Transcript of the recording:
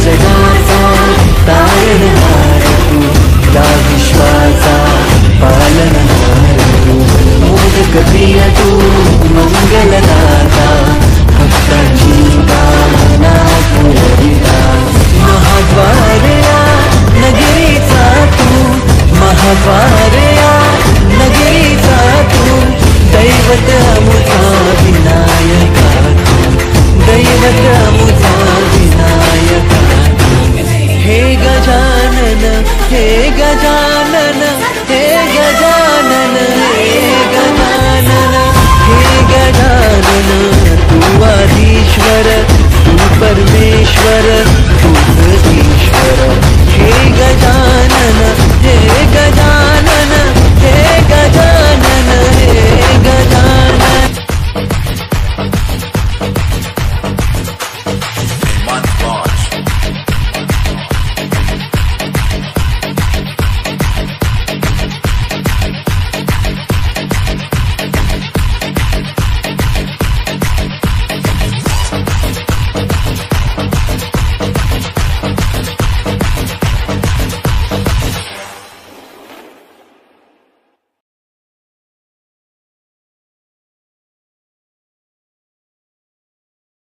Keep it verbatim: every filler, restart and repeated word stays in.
जगाचा तारणहार तू, या विश्वाचा पालनहार तू, मोदक प्रिय तू मंगलदाता, भक्तांची कामना पुरविता, महाद्वार या नगरीचा तू, महाद्वार या नगरीचा तू, दैवत अमुता विनायका तू, दैवत अमुता विनायका तू, हे गजानन हे गजानन हे गजानन हे गजानन हे गजानन, तू आधीश्वर तू परमेश्वर